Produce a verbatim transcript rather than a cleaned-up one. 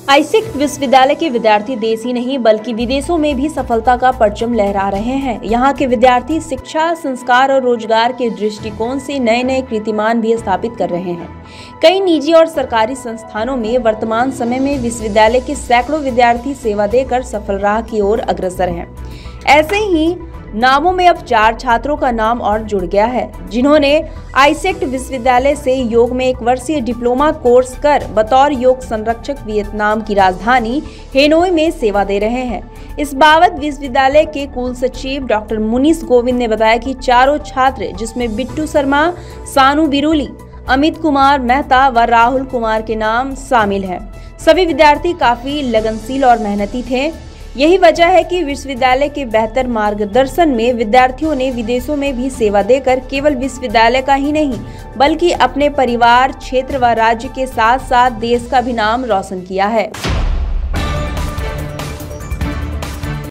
AISECT विश्वविद्यालय के विद्यार्थी देश ही नहीं बल्कि विदेशों में भी सफलता का परचम लहरा रहे हैं। यहाँ के विद्यार्थी शिक्षा, संस्कार और रोजगार के दृष्टिकोण से नए नए कीर्तिमान भी स्थापित कर रहे हैं। कई निजी और सरकारी संस्थानों में वर्तमान समय में विश्वविद्यालय के सैकड़ों विद्यार्थी सेवा देकर सफल राह की ओर अग्रसर हैं। ऐसे ही नामों में अब चार छात्रों का नाम और जुड़ गया है, जिन्होंने आईसेक्ट विश्वविद्यालय से योग में एक वर्षीय डिप्लोमा कोर्स कर बतौर योग संरक्षक वियतनाम की राजधानी हेनोई में सेवा दे रहे हैं। इस बाबत विश्वविद्यालय के कुल सचिव डॉक्टर मुनीश गोविंद ने बताया कि चारों छात्र, जिसमें बिट्टू शर्मा, सानू बिरुली, अमित कुमार मेहता व राहुल कुमार के नाम शामिल हैं। सभी विद्यार्थी काफी लगनशील और मेहनती थे। यही वजह है कि विश्वविद्यालय के बेहतर मार्गदर्शन में विद्यार्थियों ने विदेशों में भी सेवा देकर केवल विश्वविद्यालय का ही नहीं बल्कि अपने परिवार, क्षेत्र व राज्य के साथ साथ देश का भी नाम रोशन किया है।